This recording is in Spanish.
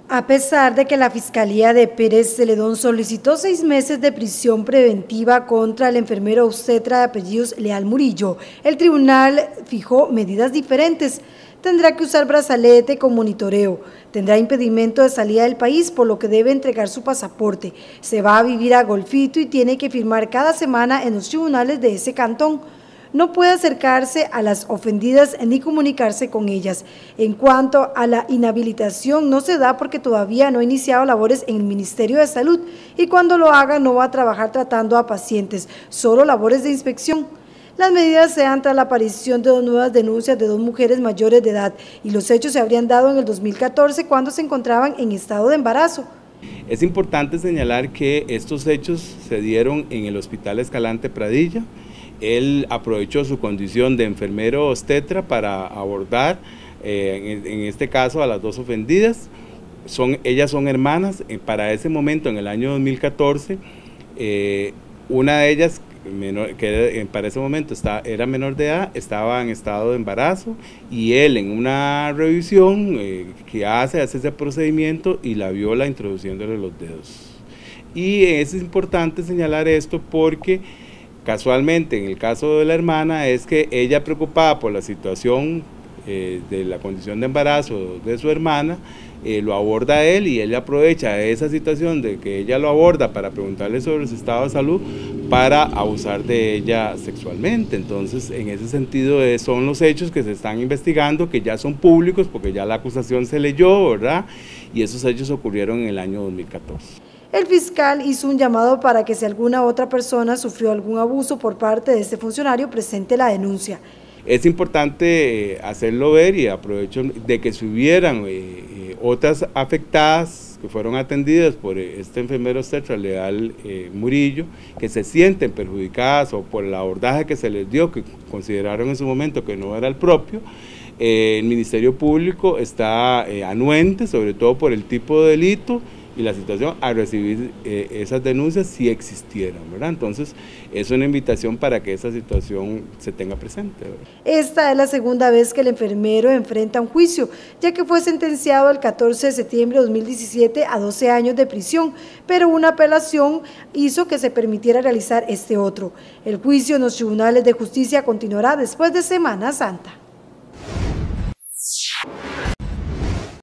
A pesar de que la Fiscalía de Pérez Celedón solicitó 6 meses de prisión preventiva contra el enfermero obstetra de apellidos Leal Murillo, el tribunal fijó medidas diferentes. Tendrá que usar brazalete con monitoreo, tendrá impedimento de salida del país, por lo que debe entregar su pasaporte. Se va a vivir a Golfito y tiene que firmar cada semana en los tribunales de ese cantón. No puede acercarse a las ofendidas ni comunicarse con ellas. En cuanto a la inhabilitación, no se da porque todavía no ha iniciado labores en el Ministerio de Salud y cuando lo haga no va a trabajar tratando a pacientes, solo labores de inspección. Las medidas se dan tras la aparición de 2 nuevas denuncias de 2 mujeres mayores de edad y los hechos se habrían dado en el 2014 cuando se encontraban en estado de embarazo. Es importante señalar que estos hechos se dieron en el Hospital Escalante Pradilla. Él aprovechó su condición de enfermero obstetra para abordar, en este caso, a las 2 ofendidas. Ellas son hermanas. Para ese momento, en el año 2014, una de ellas, que para ese momento era menor de edad, estaba en estado de embarazo y él en una revisión que hace ese procedimiento y la viola introduciéndole los dedos. Y es importante señalar esto porque casualmente en el caso de la hermana es que ella, preocupada por la situación de la condición de embarazo de su hermana, lo aborda a él y él aprovecha esa situación de que ella lo aborda para preguntarle sobre su estado de salud para abusar de ella sexualmente. Entonces, en ese sentido son los hechos que se están investigando, que ya son públicos porque ya la acusación se leyó, ¿verdad? Y esos hechos ocurrieron en el año 2014. El fiscal hizo un llamado para que si alguna otra persona sufrió algún abuso por parte de este funcionario, presente la denuncia. Es importante hacerlo ver y aprovecho de que si hubieran otras afectadas que fueron atendidas por este enfermero obstetra Leal Murillo, que se sienten perjudicadas o por el abordaje que se les dio, que consideraron en su momento que no era el propio, el Ministerio Público está anuente, sobre todo por el tipo de delito y la situación, a recibir esas denuncias si existieran, ¿verdad? Entonces, es una invitación para que esa situación se tenga presente, ¿verdad? Esta es la segunda vez que el enfermero enfrenta un juicio, ya que fue sentenciado el 14 de septiembre de 2017 a 12 años de prisión, pero una apelación hizo que se permitiera realizar este otro. El juicio en los tribunales de justicia continuará después de Semana Santa.